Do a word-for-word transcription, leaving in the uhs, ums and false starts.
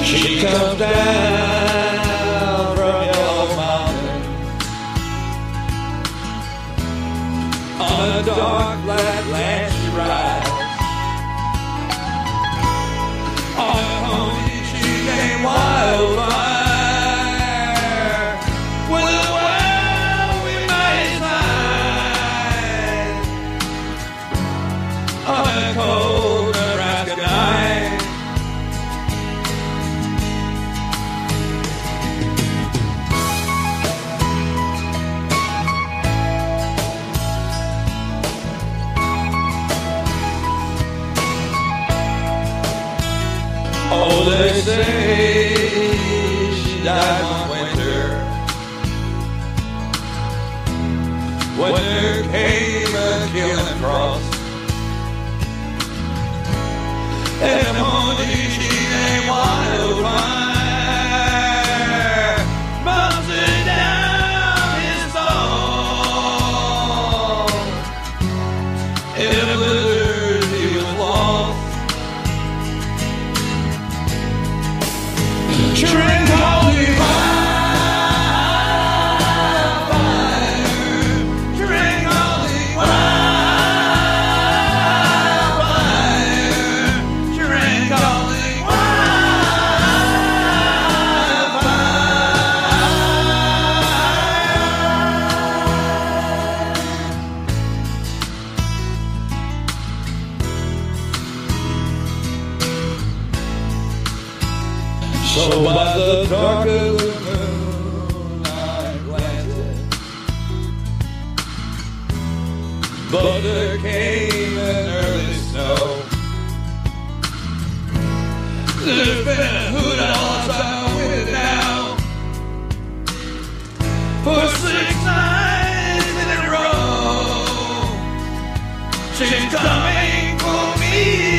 She comes down from Yellow Mountain on a dark black land she rides. On a pony she named Wildfire, with a well we might find on a cold Nebraska night. Oh, they say she died one winter. When there came a killing frost, and a pony she named Wildfire mounted down his song. In a blizzard he was lost. Drink holy wildfire, drink holy wildfire, drink holy So by the dark of the moon I planted, but there came an early snow. There's been a hoot outside with it now for six nights in a row. She's coming for me.